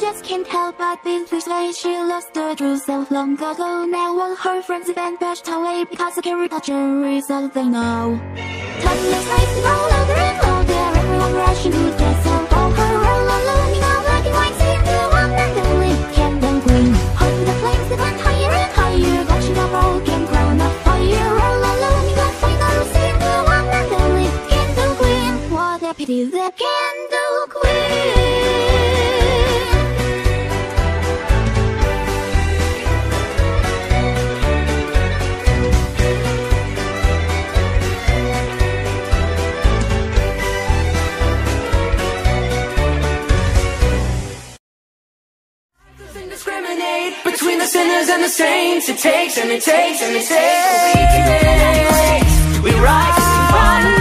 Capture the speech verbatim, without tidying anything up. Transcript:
just can't help but be persuaded she lost her true self long ago. Now all her friends even brushed away because the caricature is all they know. Time is racing all over and older, everyone rushing to get some for her all alone. You know, black and white seem to one and only candle green. Hold the flames that went higher and higher, watching a broken crown of fire. All alone, you got final seem to one and only candle queen. What a pity, the candle queen. Between the sinners and the saints, it takes and it takes and it takes. We rise and we rise.